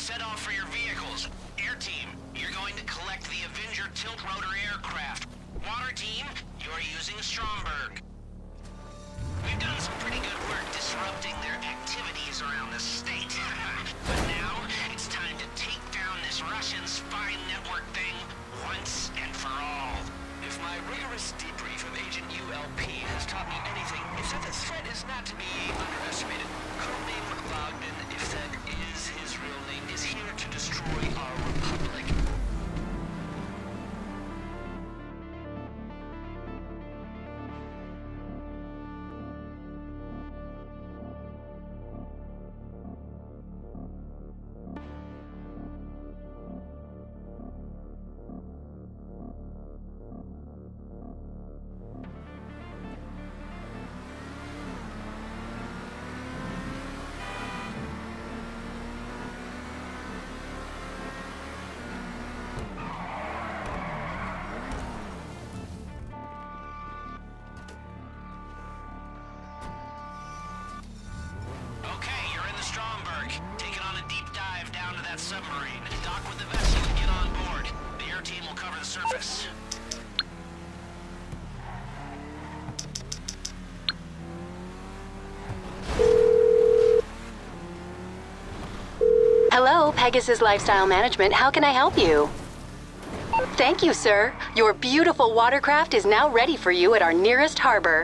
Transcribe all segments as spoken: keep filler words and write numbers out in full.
set off for your vehicles. Air team, you're going to collect the Avenger tilt-rotor aircraft. Water team, you're using Stromberg. We've done some pretty good work disrupting their activities around the state. But now, it's time to take down this Russian spy network thing once and for all. If my rigorous debrief of Agent U L P has taught me anything, it's that the threat is not to be underestimated. Codename Bogdan, if that is his real name, is here to destroy our republic. Submarine. Dock with the vessel and get on board. The air team will cover the surface. Hello, Pegasus Lifestyle Management. How can I help you? Thank you, sir. Your beautiful watercraft is now ready for you at our nearest harbor.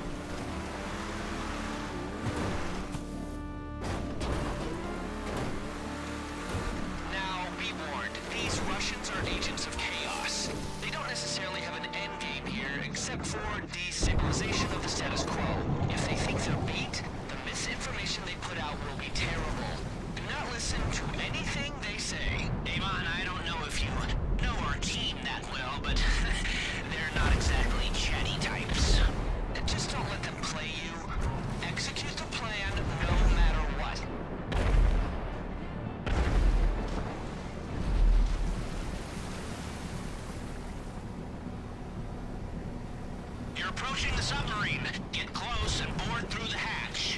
Destabilization of the status quo. If they think they're beat, the misinformation they put out will be terrible. Do not listen to anything they say. Avon, I don't know if you know our team that well, but they're not exactly chatty types. Just don't let them play you. Execute the plan no matter what. You're approaching the submarine. Get close and board through the hatch.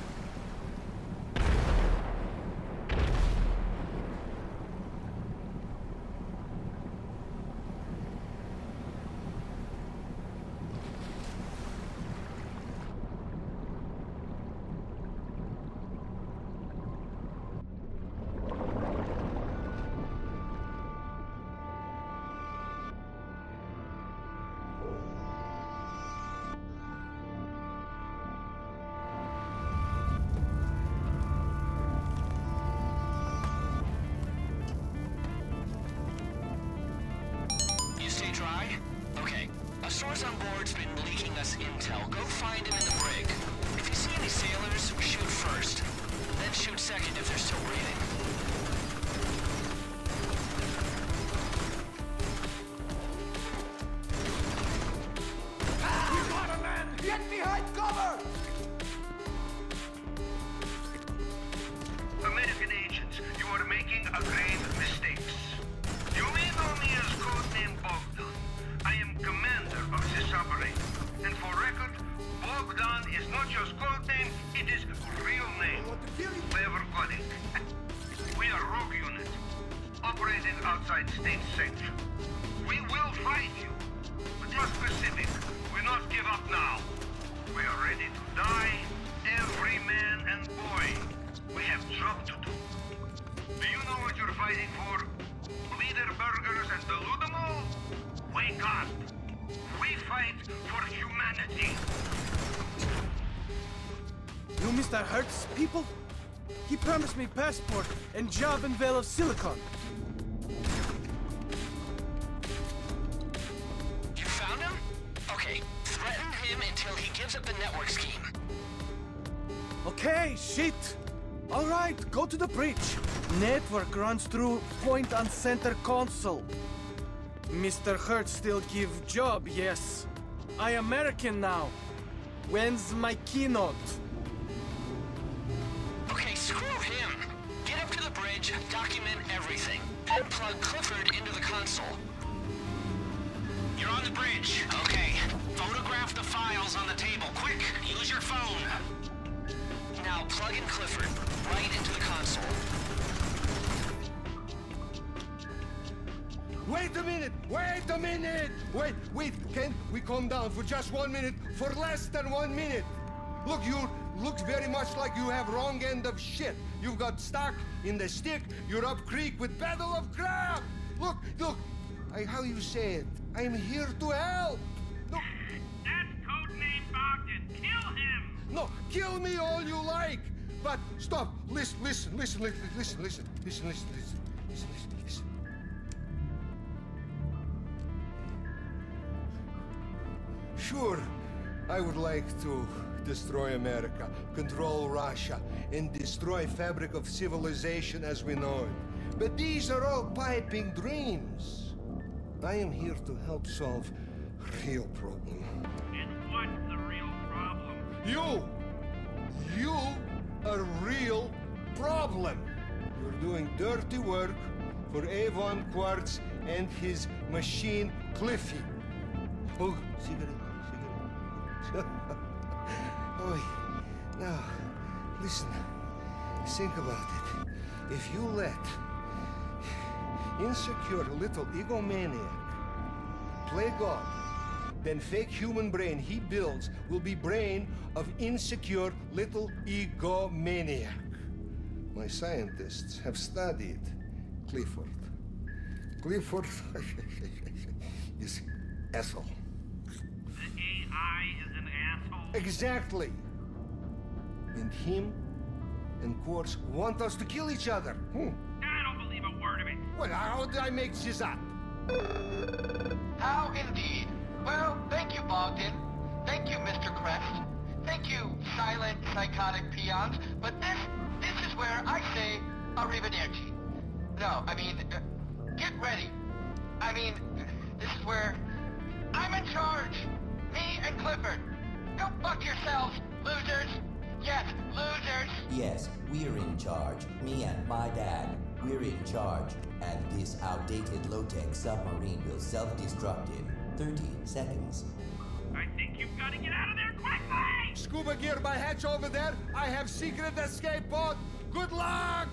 Dry? Okay. A source on board's been leaking us intel. Go find him in the brig. If you see any sailors, shoot first. Then shoot second if they're still breathing. Ah, you got a man! Get behind cover! American agents, you are making a grave mistakes. You may know me as Codename Bogdan. I am commander of this operation. And for record, Bogdan is not just codename, it is real name. Clever coding. We are rogue unit, operating outside state sanction. We will fight you, but you're specific. We not give up now. We are ready to die, every man and boy. We have job to do. Do you know what you're fighting for? Leader burgers and the Ludamo? Wake up! We fight for humanity! You Mister Hertz people? He promised me passport and job in Vale of Silicon. You found him? Okay, threaten him until he gives up the network scheme. Okay, shit! Alright, go to the bridge. Network runs through point on center console. Mister Hertz still give job, yes. I American now. When's my keynote? Okay, screw him. Get up to the bridge, document everything, and plug Clifford into the console. You're on the bridge. Okay. Photograph the files on the table. Quick, use your phone. Now plug in Clifford right into the console. Wait a minute! Wait a minute! Wait, wait, can we calm down for just one minute? For less than one minute! Look, you look very much like you have wrong end of shit. You've got stuck in the stick, you're up creek with battle of crab! Look, look, I, how you say it? I'm here to help! Look. That's codename Bogdan. Kill him! No, kill me all you like! But stop, listen, listen, listen, listen, listen, listen, listen, listen, listen, listen, listen, listen. Sure, I would like to destroy America, control Russia, and destroy fabric of civilization as we know it. But these are all piping dreams. I am here to help solve a real problem. And what's the real problem? You! You a real problem. You're doing dirty work for Avon Quartz and his machine Cliffy. Oh, cigarette, cigarette. Oh, now, listen, think about it. If you let insecure little egomaniac play God, then fake human brain he builds will be brain of insecure little egomaniac. My scientists have studied Clifford. Clifford is asshole. The A I is an asshole? Exactly. And him and Quartz want us to kill each other. Hmm. I don't believe a word of it. Well, how did I make this up? How indeed. Well, thank you, Bogdan. Thank you, Mister Crest. Thank you, silent, psychotic peons. But this, this is where I say arrivederci. No, I mean, uh, get ready. I mean, this is where I'm in charge. Me and Clifford. Go fuck yourselves, losers. Yes, losers. Yes, we're in charge. Me and my dad. We're in charge. And this outdated low-tech submarine will self-destruct in thirty seconds. I think you've got to get out of there quickly! Scuba gear by hatch over there. I have secret escape pod. Good luck!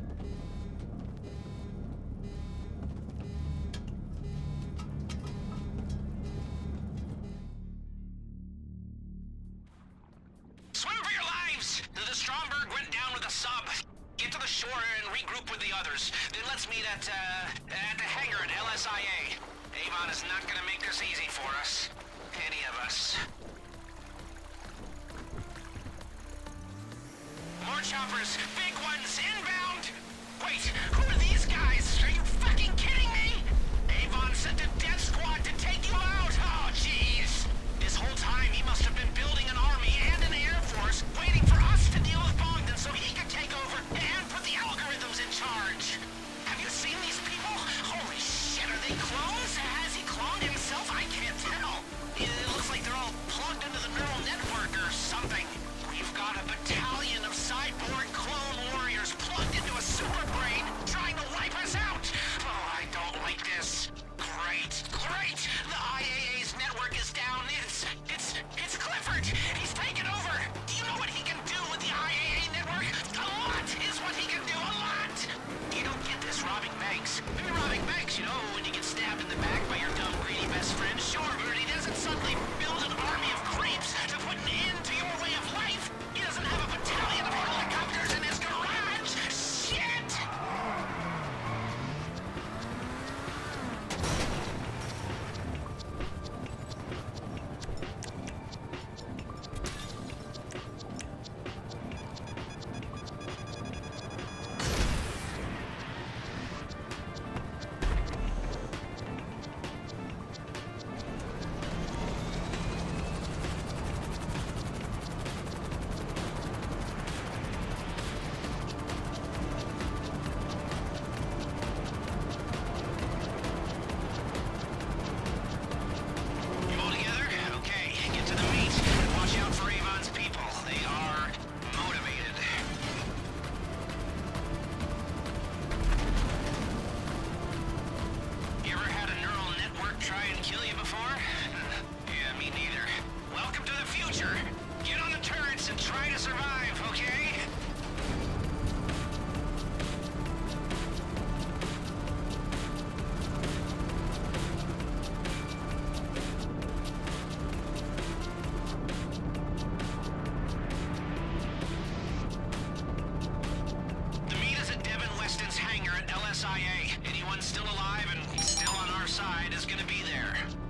Swim for your lives! The Stromberg went down with a sub. Get to the shore and regroup with the others. Then let's meet at, uh, at the hangar at L S I A. Avon is not gonna make this easy for us. Any of us. More choppers. Big ones inbound! Wait, who are these guys? Are you fucking kidding me? Avon sent a death squad to take you out! Oh, jeez! This whole time he must have been building an army and an air force, waiting for us to deal with Bogdan so he could take over and put the algorithms in charge. Have you seen these people? Holy shit, are they clones? Has he cloned himself? I can't tell. It looks like they're all plugged into the neural network or something. We've got a battalion of cyborg clone S I A. Anyone still alive and still on our side is gonna be there.